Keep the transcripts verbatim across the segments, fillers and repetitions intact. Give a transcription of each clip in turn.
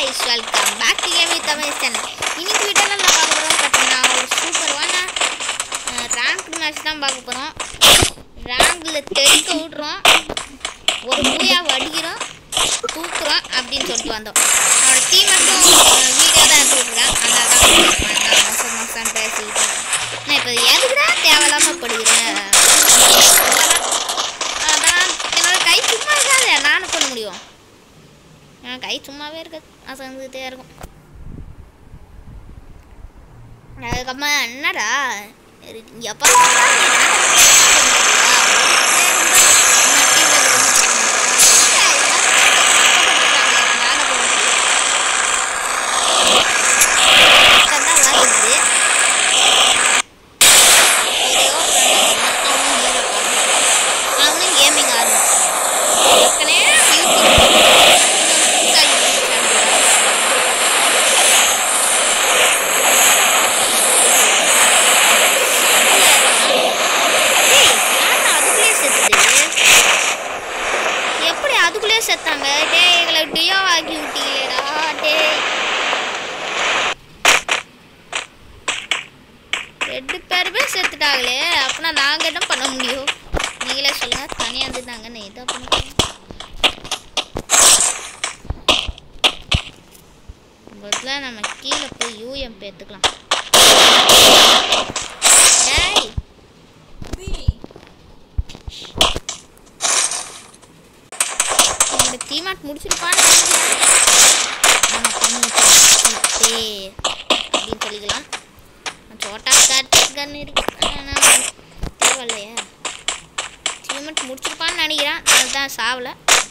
guys, welcome back to Gaming Tamil channel. இன்னைக்கு வீடியோல நான் பார்க்க போறோம் பார்த்தீங்கன்னா ஒரு சூப்பரான ரேங்க் மேட்ச் தான் பார்க்க போறோம். ரேங்க்ல தெறிக்க விடுறோம். ஒரு பூயா வடிக்கிறோம், தூக்குறோம் அப்படின்னு சொல்லிட்டு வந்தோம். அவரோட டீம் மட்டும் வீடியோ தான் எடுத்து விட்டுருக்கேன். அதனால தான் மோசம் மோசம் பேசிட்டு நான் இப்போ எதுக்குடா தேவையில்லாம படுகிறேன். அதான் என்னோட கை சும்மா இருக்காது, நானும் பண்ண முடியும். என் கை சும்மாவே இருக்காது, அசந்துக்கிட்டே இருக்கும். அதுக்கப்புறமா என்னடா எப்போ செத்தாங்க. டே எங்களை டியோ ஆக்கி விட்டீங்களேடா. டே ரெண்டு பேருமே செத்துட்டாங்களே, அப்படின்னா நாங்கள் என்ன பண்ண முடியும்? நீங்களே சொல்லுங்க. தனியாக இருந்துட்டாங்க, நீ இதான் பண்ண பதிலாக நம்ம கீழே போய் யூஎம் பேத்துக்கலாம். டேய் டீமாட் முடிச்சிருப்பான்னு அப்படின்னு சொல்லிக்கலாம். சோட்டா கன் இருக்கு தேவையில்லையா? டீமாட் முடிச்சிருப்பான்னு நினைக்கிறேன். அதுதான் சாவல.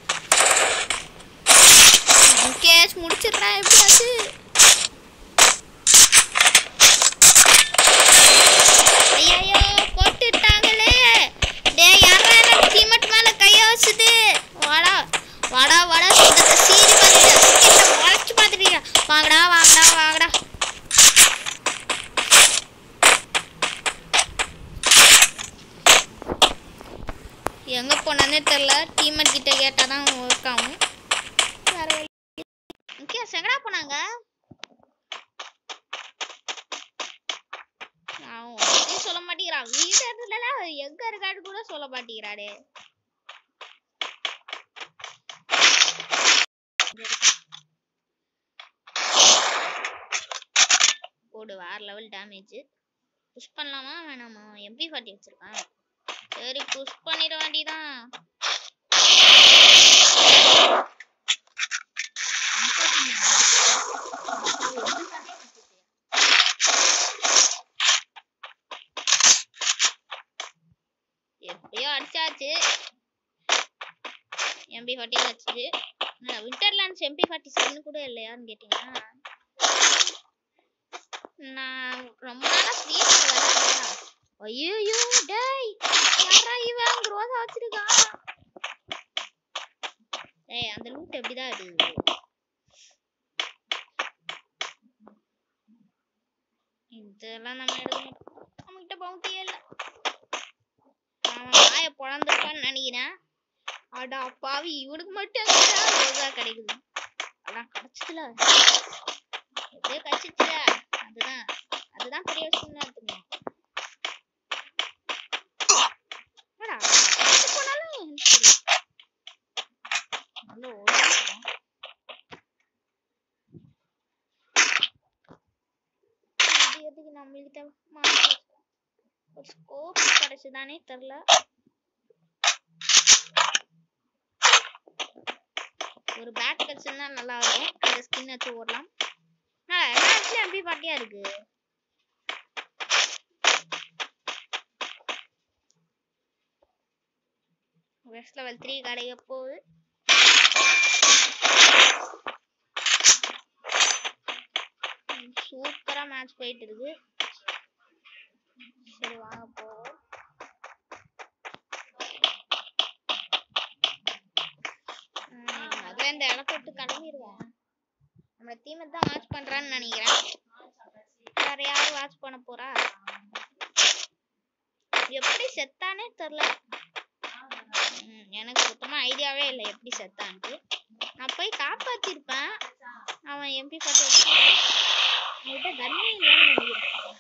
முகேஷ் முடிச்சிடுறேன் எப்படியாச்சு. ஐயோ போட்டுட்டாங்களே. டே யாரா என்ன டீமாட் மேல கைய வச்சுது? வாடா வாடா வாடா சொந்தத்தை சீரி பார்த்துட்டு உழைச்சி பார்த்துட்டீங்க. வாங்கடா வாங்கடா வாங்கடா. எங்க போனே தெரியல. டீம்மேட் கிட்ட கேட்டால் தான் ஒர்க் ஆகும். வேற ஓகே செங்கடா போனாங்க. அவன் சொல்ல மாட்டேங்கிறான். வீட்டுல எங்க இருக்காடு கூட சொல்ல மாட்டேங்கிறாடே. போடு வேற லெவல் டேமேஜ். புஷ் பண்ணலாமா வேணாமா? எம்பி ஃபார்ட்டி வச்சிருக்கான். சரி புஷ் பண்ணிட வேண்டியதான். எப்படியோ அடிச்சாச்சு. எம்பி ஃபார்ட்டி வச்சுது. விண்டர்லாண்ட்ஸ் எம்பி ஃபார்ட்டி செவன் கூட இல்லையான்னு கேட்டீங்கன்னா, நான் ரொம்ப நாளா ஃப்ரீ ஃபயர். ஐயோ டேய் யாரா இவன் க்ரோஸா வச்சிருக்கான்? ஏய் அந்த லூட் எப்படிதான் இருக்கு? இதெல்லாம் நம்ம எடுக்க மாட்டோம். நம்மகிட்ட பவுண்டியே இல்லை. அவன் வாயை பொழந்துருப்பான்னு நினைக்கிறேன். அடா பாவி, இவனுக்கு மட்டும் ரோஸா கிடைக்குது. அதான் கிடைச்சதுல எப்படியோ கிடைச்சிச்சுல. அதுதான் அதுதான் பெரிய விஷயம் இருக்குங்க. போனாலும் நம்மள்கிட்ட ஒரு ஸ்கோப் கிடைச்சுதானே தெரியல. ஒரு பேட் கிடைச்சுன்னா நல்லா இருக்கும். அந்த ஸ்கின் வச்சு ஓடலாம். எம்பி பாட்டியா இருக்கு. வெஸ்ட் லெவல் த்ரீ கடைய போகுது. சூப்பரா மேட்ச் போயிட்டு இருக்கு. சரி வாங்க போவோம். முதல்ல இந்த இடத்த விட்டு கிளம்பிடுவேன். நம்ம டீமை தான் வாட்ச் பண்றான்னு நினைக்கிறேன். வேற யாரும் வாட்ச் பண்ண போறா? எப்படி செத்தானே தெரியல. எனக்கு சுத்தமா ஐடியாவே இல்லை எப்படி செத்தான்ட்டு. நான் போய் காப்பாத்திருப்பேன். அவன் அவன் எம்பி ஃபார்ட்டி அவன்கிட்ட கண்ணே இல்லைன்னு நினைக்கிறேன்.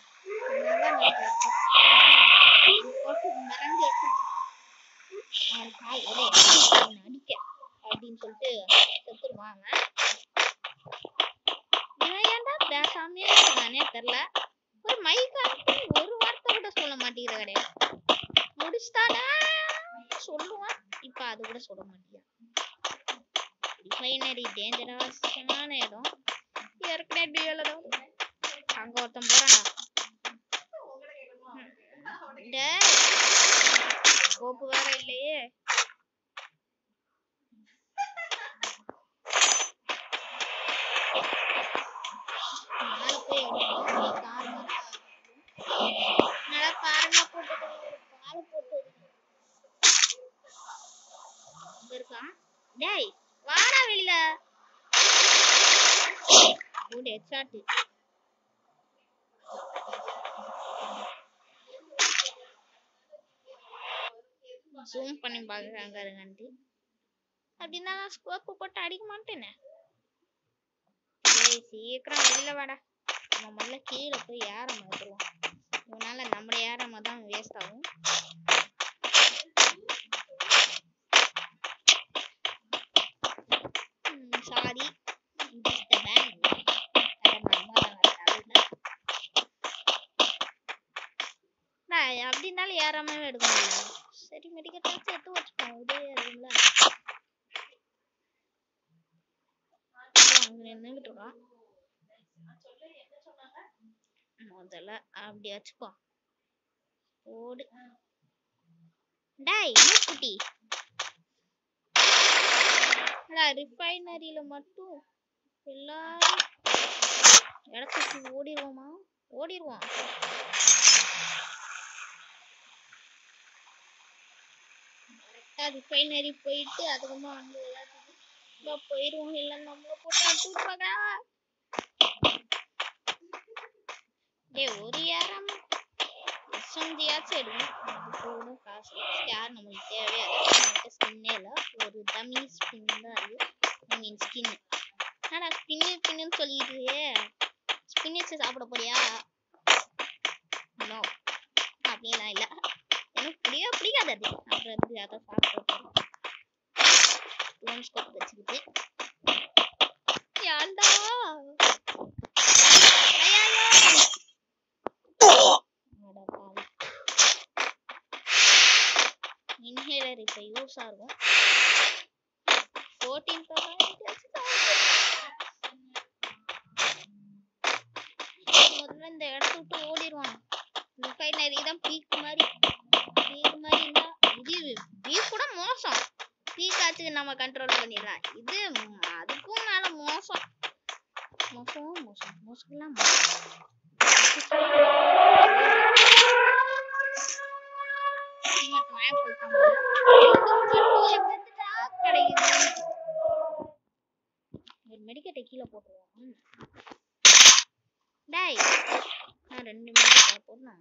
போட்டு மறந்து எடுத்து அவன் கால் ஒரே அடிக்க அப்படின்னு சொல்லிட்டு செத்துருவாங்க. இவன் ஏன்டா பேசாமையே நானே தெரியல. ஒரு மைக் ஒரு வார்த்தை கூட சொல்ல மாட்டேங்கிற கிடையாது. முடிச்சுட்டாடா சொல்லுவான், இப்ப அது கூட சொல்ல மாட்டேங்க. ரிஃபைனரி டேஞ்சரஸான இடம். ஏற்கனவே டியூல அங்க ஒருத்தன் போறானா கோப்பு வேற இல்லையே. டேய் வாடா வெளியில. Good headshot. ஜூம் பண்ணி பாக்குறாங்க இருங்கன்ட்டு. அப்படின்னா நான் ஸ்கோப் போட்டு அடிக்க மாட்டேனே. டேய் சீக்கிரம் வெளியில வாடா. நம்ம முதல்ல கீழே போய் ஏற மாத்துருவோம். இதனால நம்ம ஏறாம தான் வேஸ்ட் ஆகும். சாரி அப்படின்னாலும் ஏறாம எடுக்க முடியல. சரி மெடிக்கல் டாக்ஸ் எடுத்து வச்சுக்கோங்க. இதே அதுங்களா அங்க நின்றுட்டு இருக்கான். முதல்ல அப்படி வச்சுக்கோ. ஓடு டேய் மூக்குட்டி. ரிஃபைனரியில மட்டும் எல்லாரும் இடத்துக்கு ஓடிடுவோமா? ஓடிடுவோம். ரிஃபைனரி போயிட்டு அதுக்கப்புறமா வந்து எல்லாத்துக்கும் போயிடுவோம். இல்லை நம்மள போட்டு அடிச்சுப்பாங்க. டேய் ஒரு ஏறாம எஸ்எம்ஜியாச்சும் எடுக்கணும். அது காசு ஸ்கேர் நம்மளுக்கு தேவையாது. நம்மளுக்கு ஸ்கின்னே இல்லை. ஒரு டம்மி ஸ்கின் தான் அது. I mean skin. ஆனா ஸ்பின்னு ஸ்பின்னு சொல்லிட்டு ஸ்பின்னிச்சு சாப்பிட போறியா? நோ அப்படிலாம் இல்லை. எனக்கு பிடிக்கவே பிடிக்காது அது. அப்புறம் எப்படி அதை சாப்பிட்டு லோன் ஸ்கோப் வச்சுக்கிட்டு ஏன்டா இன்ஹேலர் இப்போ யூஸ் ஆகும். ஃபோர்டீன் முதல்ல இந்த இடத்த விட்டு ஓடிடுவான். ரிஃபைனரி தான் பீக் மாதிரி பீக் மாதிரி இருந்தா இது பீக் கூட மோசம். பீக் ஆச்சு நம்ம கண்ட்ரோல் பண்ணிடலாம். இது அதுக்கும் மேல மோசம் மோசம் மோசம் மோசம்லாம் மோசம். மெடிக்கெட்டை கீழே போட்டுருவோம். டேய் நான் ரெண்டு மெடிக்கெட்டை போடணும்.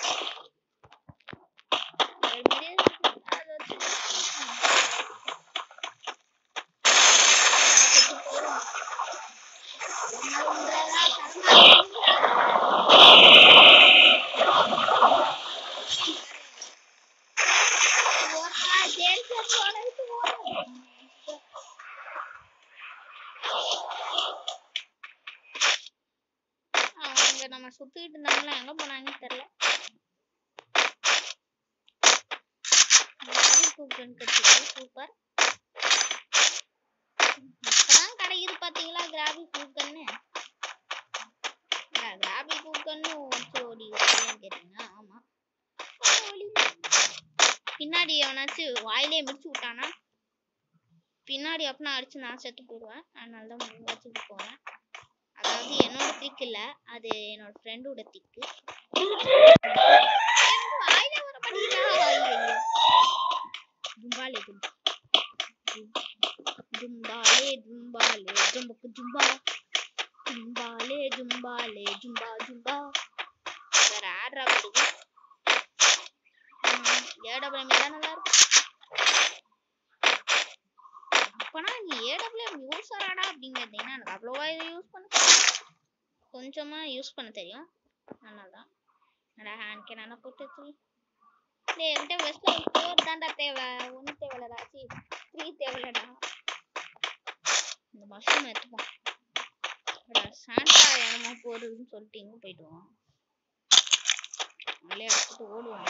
நம்ம சுத்திட்டு இருந்தாங்களா எங்க போனாங்கன்னு தெரியல. சூப்பர். இப்பதான் கிடைக்குது பாத்தீங்களா கிராபிக் கூக்கன்னு. கிராபிக் கூக்கன்னு ஓடி கேட்டீங்கன்னா ஆமா. பின்னாடி எவனாச்சும் வாயிலே முடிச்சு விட்டானா பின்னாடி அப்படின்னா அடிச்சு நான் செத்து போயிடுவேன். அதனாலதான் வச்சுட்டு போறேன். அதாவது என்னோட திக்கு இல்ல, அது என்னோட ஃப்ரெண்டோட திக்கு. ஜும்பாலே ஜும்பாலே ஜும்பாலே ஜும்பக்கு ஜும்பா ஜும்பாலே ஜும்பாலே ஜும்பா ஜும்பா. வேற ஆட்ரா போடுது. ஏடபிள்யூஎம் தான் நல்லா இருக்கும். அப்பனா நீ ஏடபிள்யூஎம் யூசராடா அப்படின்னு கேட்டீங்கன்னா அவ்வளோவா இது யூஸ் பண்ண கொஞ்சமாக யூஸ் பண்ண தெரியும். அதனால தான் நல்லா ஹேண்ட் கேனான போட்டு த்ரீ டே என்கிட்ட வெஸ்ட்ல ஒரு ஃபோர் தாண்டா தேவை. ஒன்று தேவையில்லடா. C three தேவையில்லடா. இந்த மஷ்ரூம் எடுத்துப்போம். சாண்டா என்னமோ போடுதுன்னு சொல்லிட்டு இங்கே போயிடுவோம். அதிலே எடுத்துட்டு ஓடுவோம்.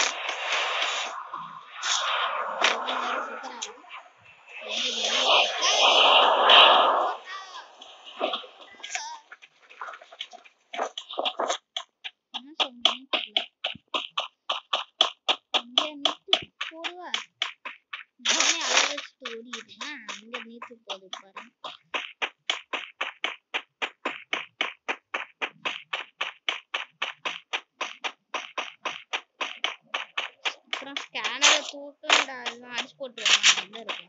ஸ்கேனரை தூக்குடா, எல்லாம் அடிச்சு போட்டுருவாங்க. எங்க இருக்கு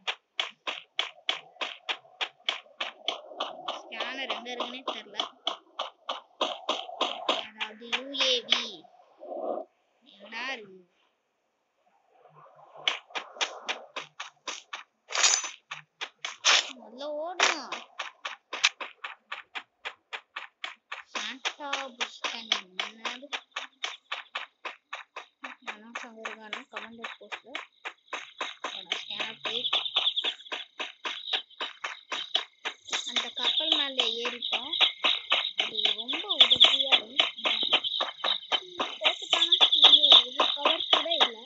ஸ்கேனர்? எங்க இருக்குன்னே தெரியல. அதாவது யூஏவி எங்கடா இருக்கு? முதல்ல ஓடும். சாண்டா புஷ்கன் என்னது இருக்கான கமெண்ட் போஸ்ட்ல ஸ்கேனர் போய் அந்த கப்பல் மேலே ஏறிட்டோம். அது ரொம்ப உதவியா போட்டுட்டானா இது கவர் கூட இல்லை.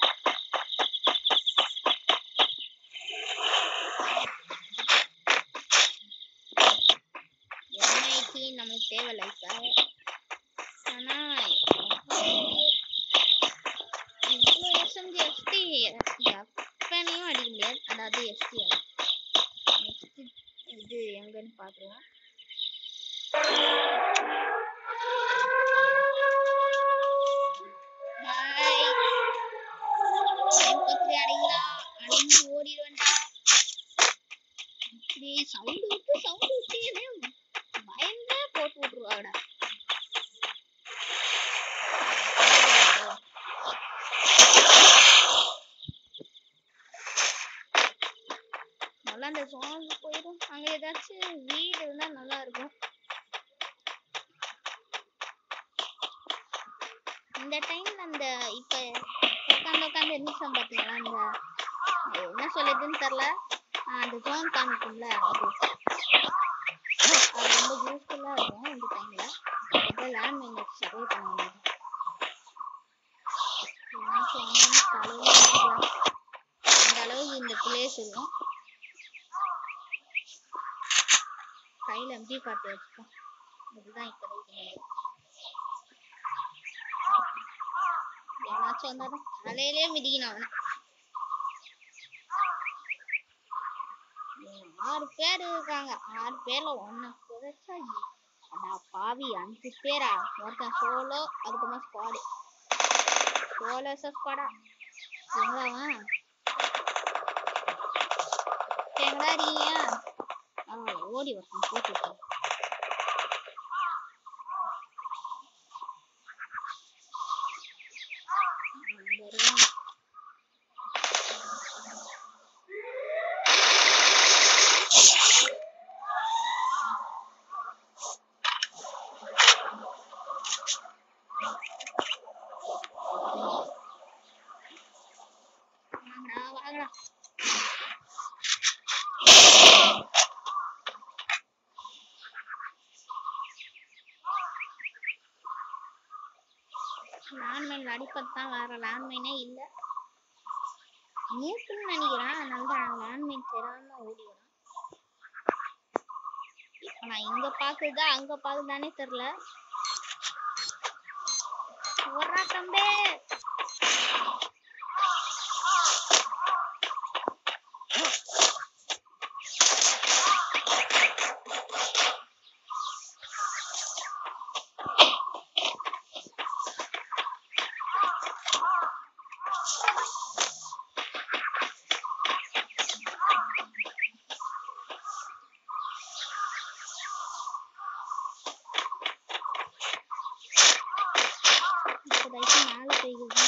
எம்ஐடி நம்மளுக்கு தேவையில்லை இப்ப. ஆனா இவ்வளோ எஸ்எம்ஜி எஸ்டி எப்பனையும் அடிக்க முடியாது. அதாவது எஸ்டி நெக்ஸ்ட் இது எங்கன்னு பார்த்துருவோம். அடிங்களா அடிஞ்சு ஓடிடுவேன்டா. இப்படி சவுண்டு விட்டு சவுண்டு விட்டு பயந்தே போட்டு விட்டுருவாடா. நல்லா அந்த சாங் போயிடும். அங்க ஏதாச்சும் வீடு இருந்தா நல்லா இருக்கும். இந்த டைம்ல அந்த இப்ப உட்காந்து உட்காந்து இருந்துச்சோம் பாத்தீங்களா, அந்த என்ன சொல்லுதுன்னு தெரியல, அந்த ஜோன் காமிக்கும்ல, அது அது ரொம்ப யூஸ்ஃபுல்லா இருக்கும் இந்த டைம்ல. இப்போ லேண்ட் மைன் வச்சு சர்வே பண்ண முடியும். அந்த அளவுக்கு இந்த பிளேஸ் இருக்கும். கையில எம்ஜி கார்டு வச்சுப்போம். இதுதான் இப்போதைக்கு ஏதாச்சும் வந்தாலும் தலையிலே மிதிக்கணும் அவனை. ஆறு பேர் இருக்காங்க. ஆறு பேர்ல ஒன்னு புதைச்சா அடா பாவி அஞ்சு பேரா? ஒருத்தன் சோலோ, அதுக்கப்புறமா ஸ்குவாடு. சோலோ ஸ்குவாடா எங்கடாவன்? எங்கடா நீங்க? ஆ ஓடி வரணும் போட்டு. லேண்ட்மைன் அடிப்பத்தான் வேற லேண்ட்மைனே இல்ல. மூக்குன்னு நினைக்கிறேன். அதனாலதான் லேண்ட்மைன் தெரியாம ஓடிடுறேன். இப்ப நான் இங்க பாக்குதா அங்க பாக்குதானே தெரியல. ஓடுறா தம்பே. மேல போய்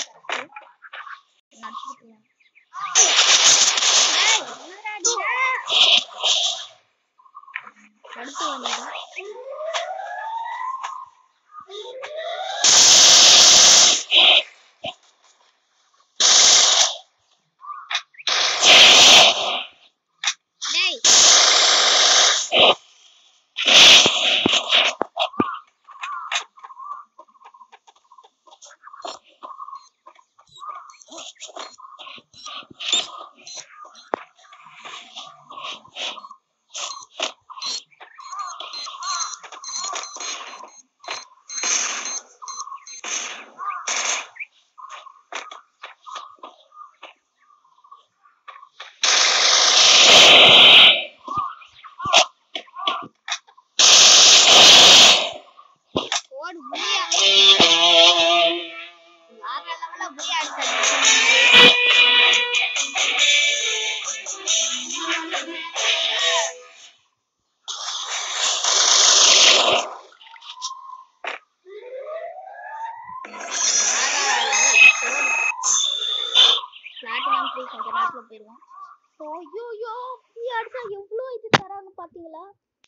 மேட்ச்ல போயிடுவோம். ஐயோ ஃப்ரீ அடிச்சா எவ்வளோ இது தராங்க பார்த்தீங்களா?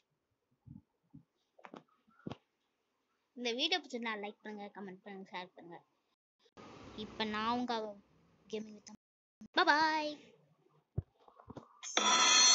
இந்த வீடியோ பிடிச்சிருந்தா லைக் பண்ணுங்க, கமெண்ட் பண்ணுங்க, ஷேர் பண்ணுங்க. இப்போ நான் உங்க கேமிங் வித் பாய்.